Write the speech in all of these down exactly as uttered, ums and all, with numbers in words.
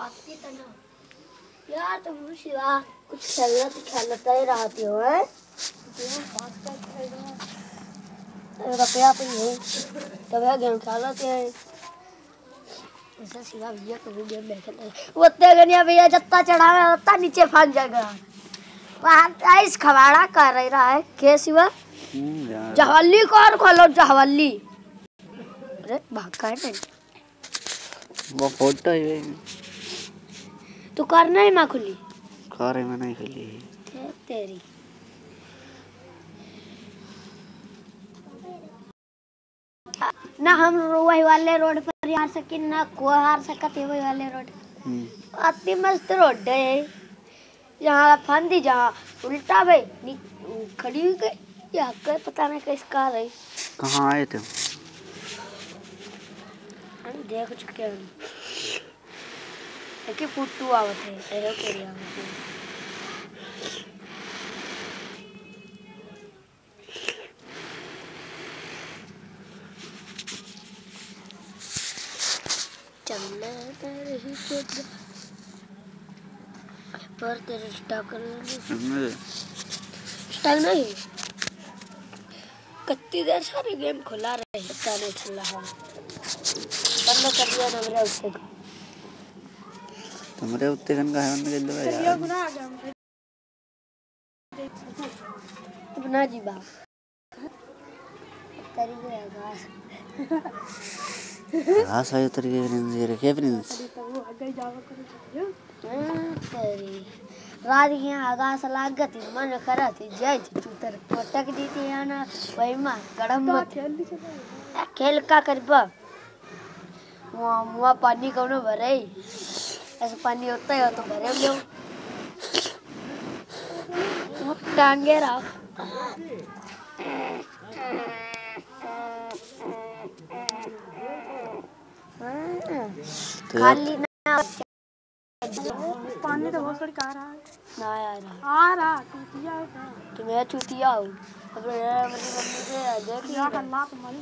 भागती तो ना यार, तुम शिवा कुछ खेलना तो खेलता ही रहती हो है। रुपया पे है तब है गेम खेलते हैं। ऐसा शिवा भैया कभी गेम नहीं खेलते वो तेगनिया भैया जत्ता चढ़ावे उतना नीचे भाग जाएगा। वहाँ इस खवाड़ा कर रहा है के शिवा जहवल्ली कौन खोलो जहवल्ली। अरे भाग का है वो फोटो है तू करना ही माँ खुली कार में नहीं खुली तेरी ना हम वही वाले रोड पर हार सके ना को हार सकते वही वाले रोड। अति मस्त रोड है यहाँ फंदी जहाँ उल्टा भाई खड़ी हुई गई या कोई पता नहीं किस कार है। कहाँ आए थे हम देख चुके हैं कि पुट्टू आवत है एरो के आवत है। चलना तेरे ही चोट पर तेरे स्टॉक करने स्टॉक नहीं कितनी देर सारे गेम खुला रहे पता नहीं चल रहा बंद कर दिया ना मेरे उससे तुम्हारे उत्ते गन का है बंद कर दो यार गुना आ गया अपना जी बाप तरीके आगाज घास आयो तरीके प्रिंस ये रखे प्रिंस तेरी रात की आगाज लागत मन करत जय चूतर पटक दी थी ना वही मां गरम मत खेल का करबा मुआ मुआ पानी कौन भरे ऐसा पानी होता है तो भरे लो टांगे रहा खाली ना पानी तो बहुत बड़ी कार है ना यार आ रहा चूतिया तो मैं चूतिया हूँ अब मेरी मम्मी से देख लिया करना तुम्हारी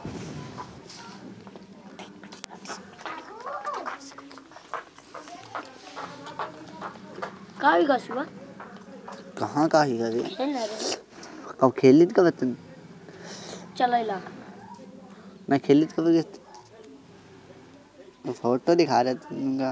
कहाँ भी गया कहाँ का ही गए खेल रहे कब खेली कब तुम चलो इला मैं खेली कब गए फोटो दिखा रहे थे उनका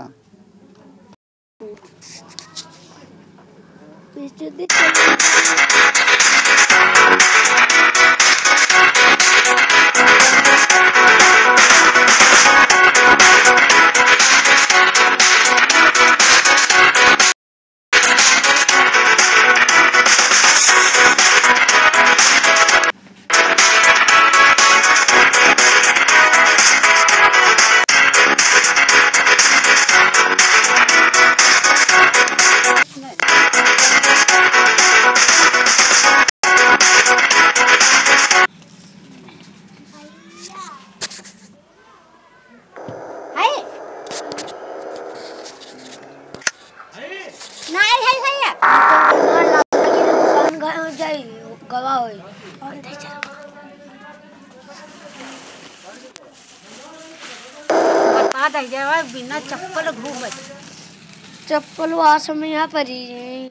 बिना चप्पल घूम चप्पल वास में यहाँ पर ही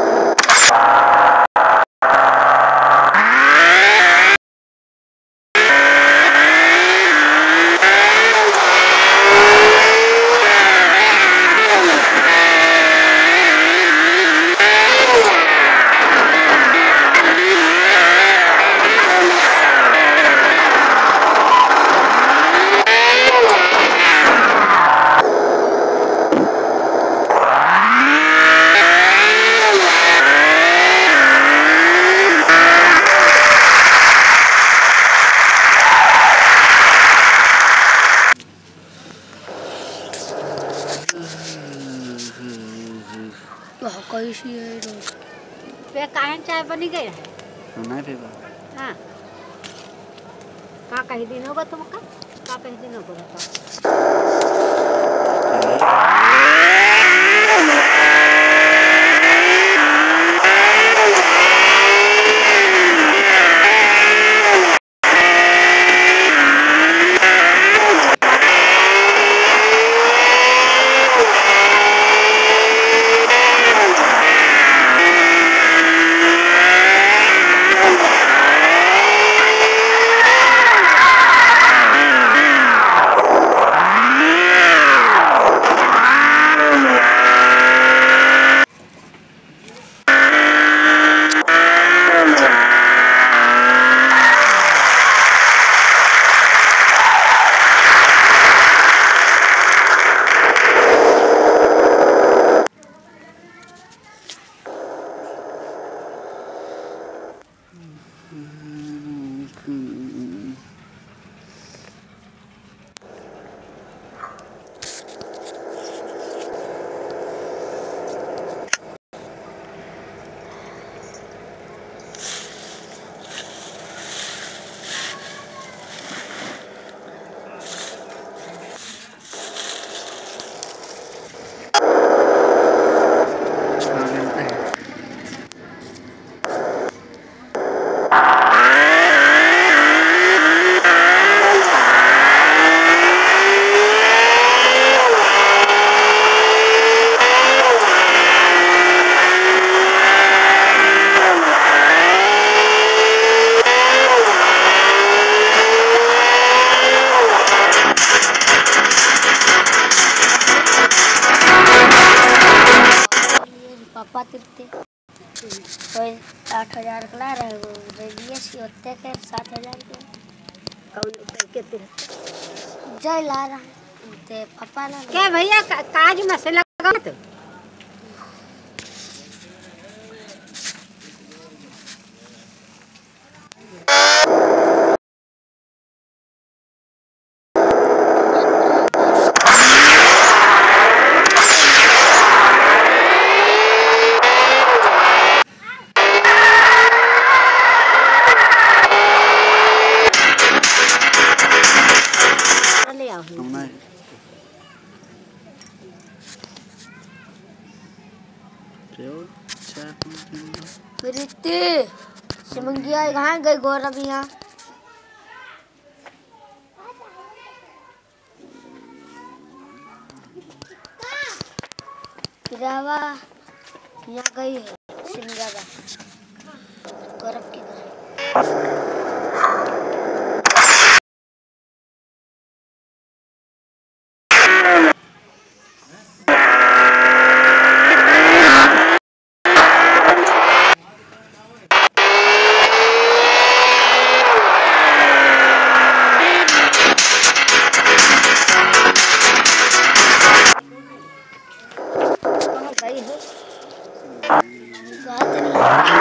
कैसी है रोड पे काहे चाय बनी गई है नहीं पीबा हां का कहीं दिन होगा तुमका का कहीं दिन होगा होते के सात हजार के कौन के तेरे जय ला रहा ते पापा ना क्या भैया का, काज में से लगा तो ले आओ हम ना क्यों चाय प्रीति सिमंगिया कहाँ गई गौरव यहाँ किरावा यहाँ गई है सिमंगिया गौरव की घर गई है बात नहीं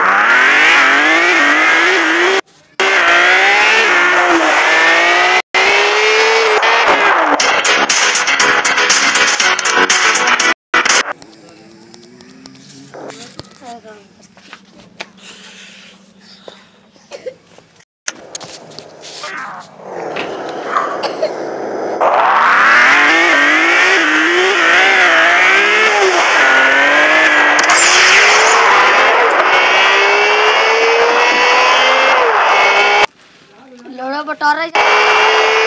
लोड़ा बटोरा